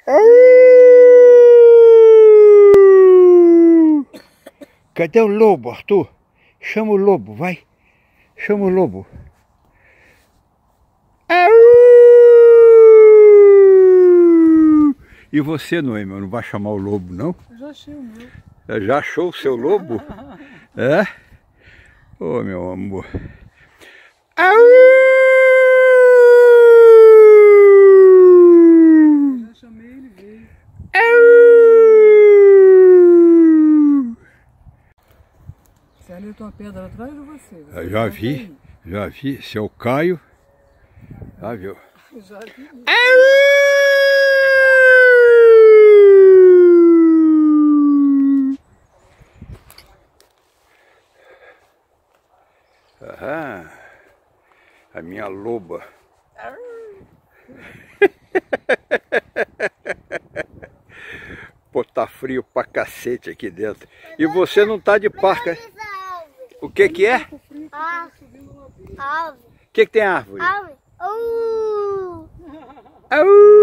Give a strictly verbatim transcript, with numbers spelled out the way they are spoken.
Cadê o lobo, Arthur? Chama o lobo, vai. Chama o lobo. E você, Noêmia, não vai chamar o lobo, não? Eu já achei o meu. Já achou o seu lobo? É? Ô, oh, meu amor. Eu já chamei, ele veio. Você ali tem uma pedra atrás de você? Você Eu já vi, já vi. Seu Caio. Já viu? Já vi. Aham. A minha loba. Pô, tá frio pra cacete aqui dentro. E você não tá de parca. O que que é? Árvore. O que que tem árvore? Árvore. Uh! Au!